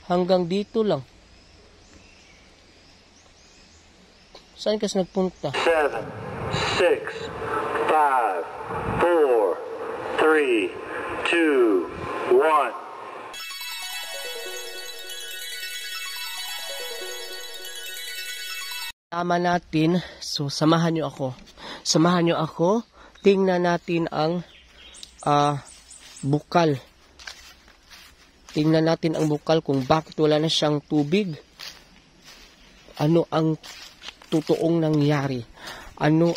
Hanggang dito lang. Saan kasi nagpunta? 7, 6, 5, 4, 3, 2, 1. Tama natin. So, samahan nyo ako. Samahan nyo ako. Tingnan natin ang bukal. Tingnan natin ang bukal kung bakit wala na siyang tubig. Ano ang totoong nangyari? Ano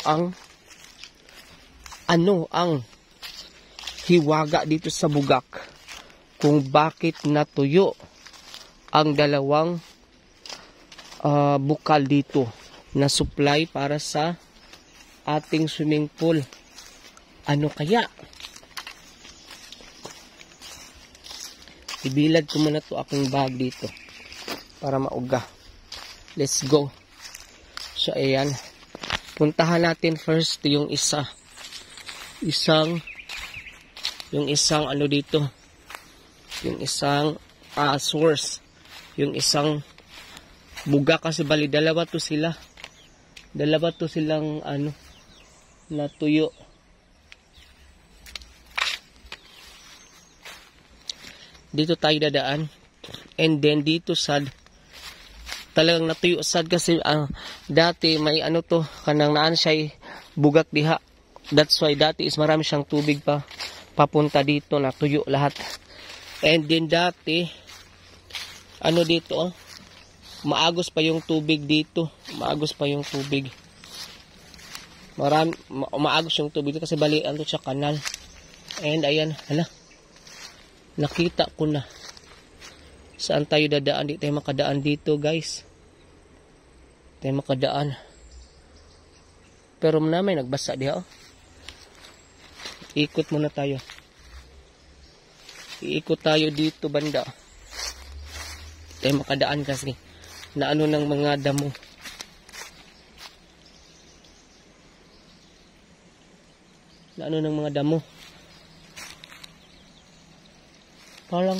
ang hiwaga dito sa bugak? Kung bakit natuyo ang dalawang bukal dito na supply para sa ating swimming pool. Ano kaya? Ibilad ko muna to aking bag dito para mauga. Let's go. So, ayan. Puntahan natin first yung isang ano dito. Yung isang source. Yung isang buga kasi bali dalawa to silang natuyo. Dito tayo dadaan, and then dito sad talagang natuyo sad kasi dati may kanang naan siya bugak diha. That's why dati is marami siyang tubig papunta dito, natuyo lahat. And then dati dito maagos pa yung tubig dito. Maagos pa yung tubig. Maagos yung tubig dito kasi bali siya kanal. And ayan, nakita ko na. Saan tayo dadaan? Di tayo makadaan dito, guys. Di tayo makadaan. Pero may nagbasa diha. Ikot muna tayo. Iikot tayo dito banda. Di tayo makadaan kasi na ng mga damo. Na ng mga damo. Parang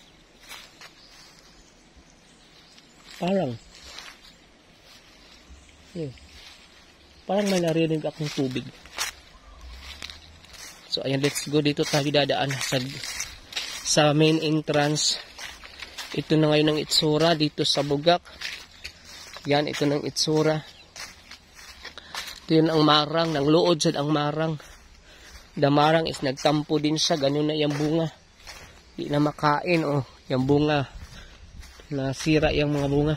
may narinig akong tubig. So ayan, let's go. Dito tayo dadaan sa main entrance. Ito na ngayon ang itsura dito sa bugak. Yan, ito ng itsura. Ito yun ang marang, ng luod sad ang marang. The marang is nagtampo din siya, ganun na yung bunga. Di na makain, yung bunga. Nasira yung mga bunga.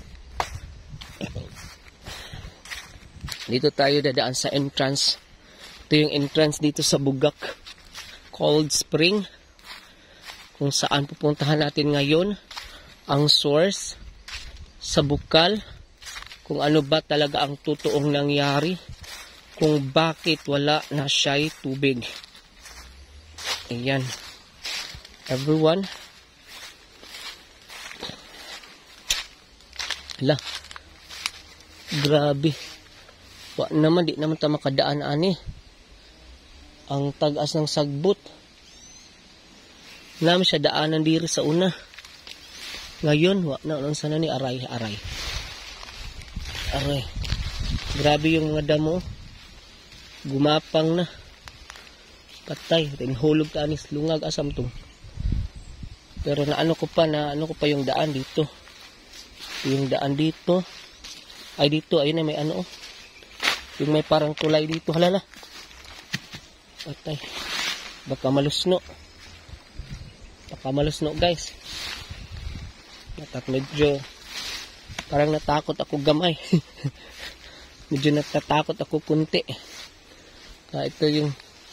Dito tayo dadaan sa entrance. Ito yung entrance dito sa bugak. Cold Spring. Kung saan pupuntahan natin ngayon ang source sa bukal, kung ano ba talaga ang totoong nangyari, kung bakit wala na siya'y tubig. Ayan. Everyone. Grabe. Di naman ta makadaan ani. Ang tagas ng sagbot. Namin siya daanan diri sa una. Ngayon, sana ni aray. Grabe yung mga damo. Gumapang na. Patay. Rinhulog ka anis. Lungag asam to. Pero naano ko pa yung daan dito. Yung daan dito. Ay dito, ayun na may yung may parang tulay dito. Halala. Patay. Baka malusno guys. Medyo parang natakot ako gamay. Medyo natatakot ako kunti. Ito yung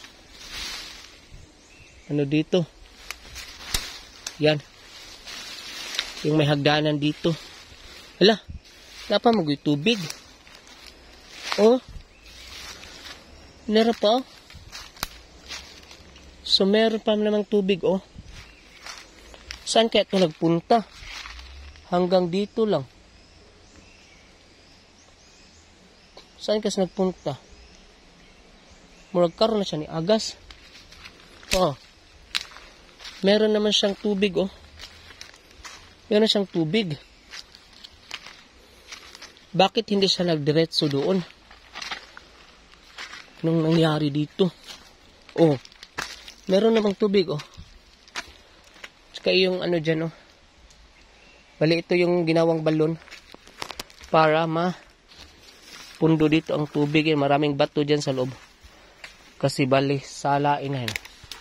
dito. Yan. Yung may hagdanan dito. Hala. Napa magoy tubig. Meron pa So meron pa namang tubig Saan kaya ito nagpunta? Hanggang dito lang. Saan kasi nagpunta? Murag karon na siya ni agas. Meron naman siyang tubig Meron siyang tubig. Bakit hindi siya nagdiretso doon? Anong nangyari dito? Oh, meron namang tubig, oh. Tsaka yung ano dyan, oh. Bali, ito yung ginawang balon para pundo dito ang tubig. Maraming bato dyan sa loob. Kasi bali, salain na yun.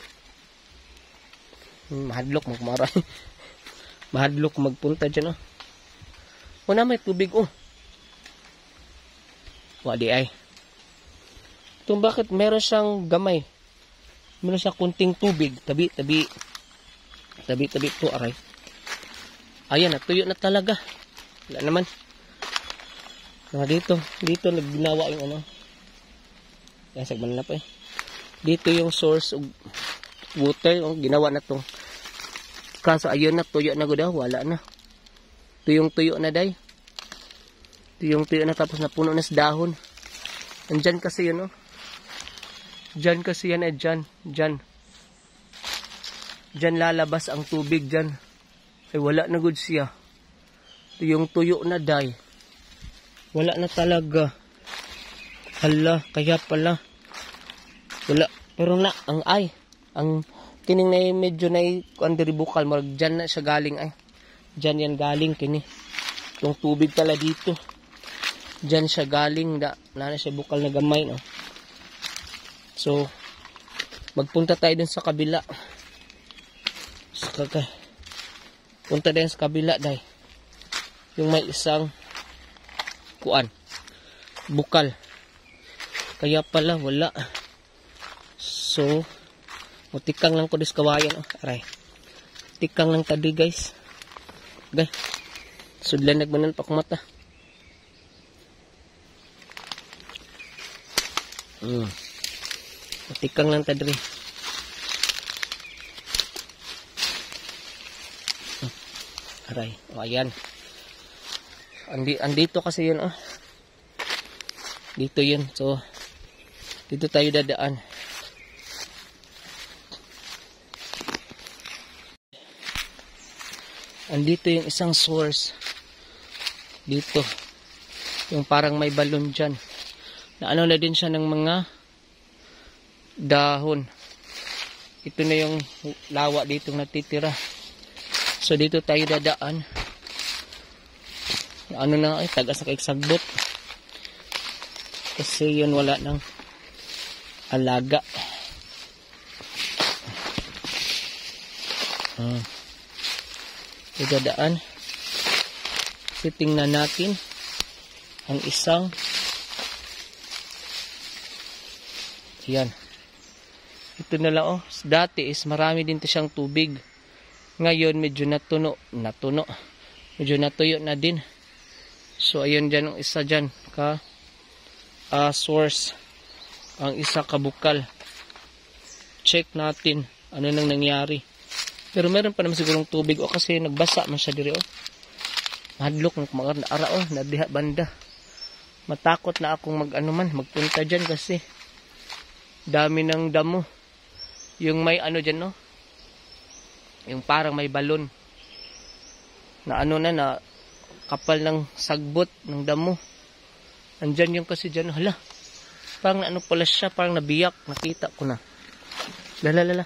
Mahadlok, magmaray. Mahadlok magpunta dyan, oh. Una may tubig, oh. Wadi ay. Itong bakit meron siyang gamay. Meron siyang kunting tubig. Tabi ito, aray. Ayan, natuyo na talaga. Wala naman. Dito nagginawa yung ano. Yan, sagman na pa eh. Dito yung source of water. Ginawa na to. Kaso ayun na, tuyo na gudaw. Wala na. Tuyong-tuyo na day. Tuyong-tuyo na tapos napuno na sa dahon. Andyan kasi yun, oh. Diyan kasi yan, Diyan lalabas ang tubig dyan. Ay wala na good siya. Tuyong-tuyo na day. Wala na talaga. Hala, kaya pala. Wala. Pero na, ang kining na medyo na bukal. Marag dyan na siya galing ay. Dyan yan galing kini. Itong tubig pala dito. Dyan siya galing. Na siya bukal na gamay, no? So, magpunta tayo dun sa kabila. Punta din sa kabila, day. Yung may isang bukal. Kaya pala, wala. So, mutikang lang ko diskawayan, oh. Aray. Tikang lang tadi, guys. Okay. Sudlan nagmanan pa kumata. Tikang lang tadri. Aray. O, ayan. Andito kasi yun, oh. Dito yun. So, dito tayo dadaan. Andito yung isang source. Dito. Yung parang may balon dyan. Na ano na din siya ng mga dahon. Ito na yung lawa dito natitira. So dito tayo dadaan. Ano na ay taga sa kaiksagbot. Kasi yun wala nang alaga. Ito dadaan. So tingnan natin ang isang yan. Ito na lang, oh. Dati is marami din siyang tubig. Ngayon medyo natuno. Medyo natuyo na din. So ayun dyan ang isa dyan source. Ang isa kabukal. Check natin ano nang nangyari. Pero meron pa naman sigurong tubig, oh, kasi nagbasa man siya diri, oh. Mahadlok ng ara, oh, nadiha banda. Matakot na akong magpunta dyan kasi dami ng damo. Yung may ano dyan, no? Yung parang may balon. Na na kapal ng sagbot ng damo. Andyan yung kasi dyan. Hala. Parang ano pala siya. Parang nabiyak. Nakita ko na. Lala.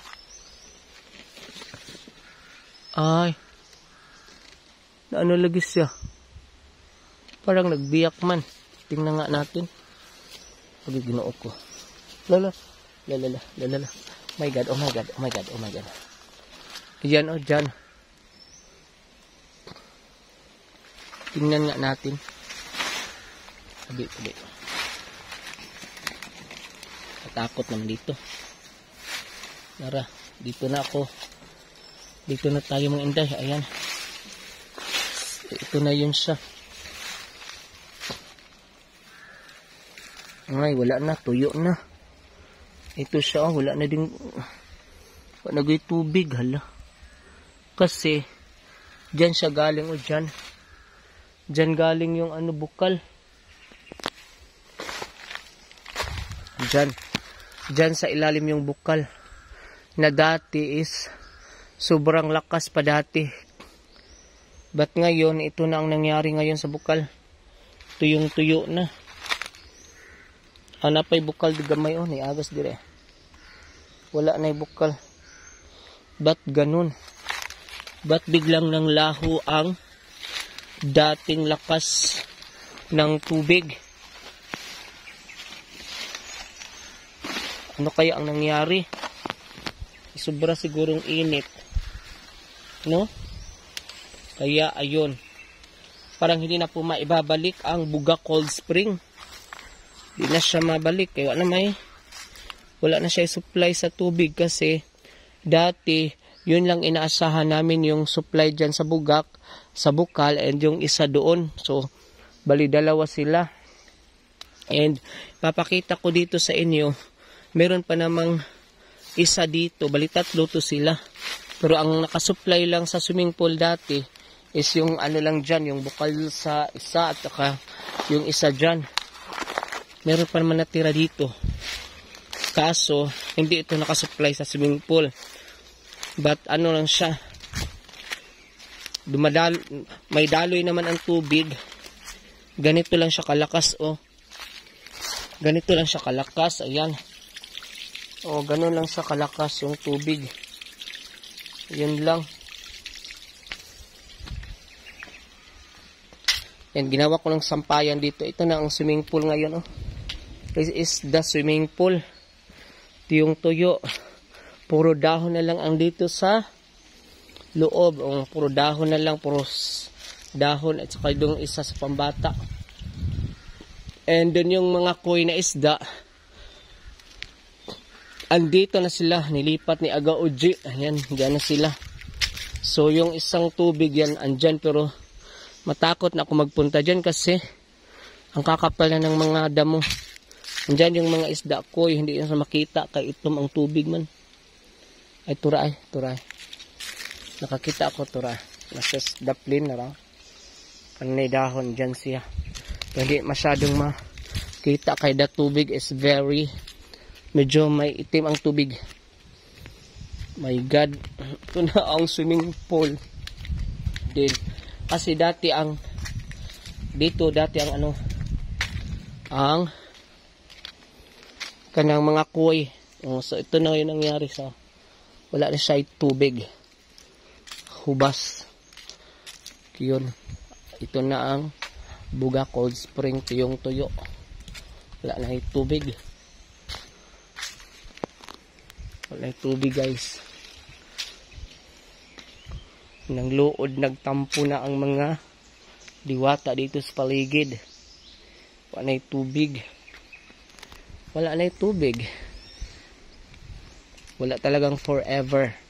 Ay. Na ano lagi siya. Parang nagbiyak man. Tingnan nga natin. Pag ginoo ko. Lala. Oh my God. Diyan, oh, dyan. Tingnan nga natin. Tabi. Natakot naman dito. Nara, dito na ako. Dito na tayo mga inday. Ayan. Ito na yun siya. Ay, wala na. Tuyo na. Ito siya, oh, wala na din. Wala na tubig, hala. Kasi, dyan siya galing, o dyan. Dyan galing yung bukal. Dyan sa ilalim yung bukal. Na dati is, sobrang lakas pa dati. But ngayon, ito na ang nangyari ngayon sa bukal. Tuyong-tuyo na. Hanapay bukal di gamay ni agas dire. Wala na bukal. Ba't ganun? Ba't biglang nang laho ang dating lakas ng tubig? Ano kaya ang nangyari? Sobra sigurong init. No? Kaya ayun. Parang hindi na po maibabalik ang Buga Cold Spring. Hindi na siya mabalik. Kaya wala na siya supply sa tubig kasi dati yun lang inaasahan namin yung supply dyan sa Bugak, sa Bukal, and yung isa doon. So, bali dalawa sila. And papakita ko dito sa inyo, meron pa namang isa dito, bali tatlo to sila. Pero ang nakasupply lang sa swimming pool dati is yung ano lang dyan, yung Bukal sa isa at saka yung isa dyan. Meron pa naman natira dito. Kaso, hindi ito nakasupply sa swimming pool. But ano lang siya, may daloy naman ang tubig. Ganito lang siya kalakas, oh. Ganito lang siya kalakas, ayan. Oh, ganun lang siya kalakas yung tubig. Yun lang. Yan, ginawa ko ng sampayan dito. Ito na ang swimming pool ngayon, oh. This is the swimming pool. Ito yung tuyo. Puro dahon na lang ang dito sa loob. O, puro dahon na lang. Puro dahon at saka yung isa sa pambata. And dun yung mga koi na isda. Andito na sila. Nilipat ni Aga Uji. Ayan, dyan na sila. So yung isang tubig yan andyan. Pero matakot na ako magpunta dyan kasi ang kakapal na ng mga damo. Andyan yung mga isda koi. Hindi yan sa makita. Kaya itom ang tubig man. Ay, turay. Nakakita ako, turay. Nasa daplin na lang. Panay dahon, dyan siya. Pero hindi masyadong makita kaya the tubig is very, medyo may itim ang tubig. My God. Ito na ang swimming pool. Din. Kasi dati ang, dati ang ang kanang mga koi. So, ito na yung nangyari sa wala na siya tubig. Hubas. Yun. Ito na ang Buga Cold Spring, tuyong tuyo. Wala na yung tubig. Wala na tubig, guys. Nang luod, nagtampo na ang mga diwata dito sa paligid. Wala na yung tubig. Wala na yung tubig. Wala talagang forever.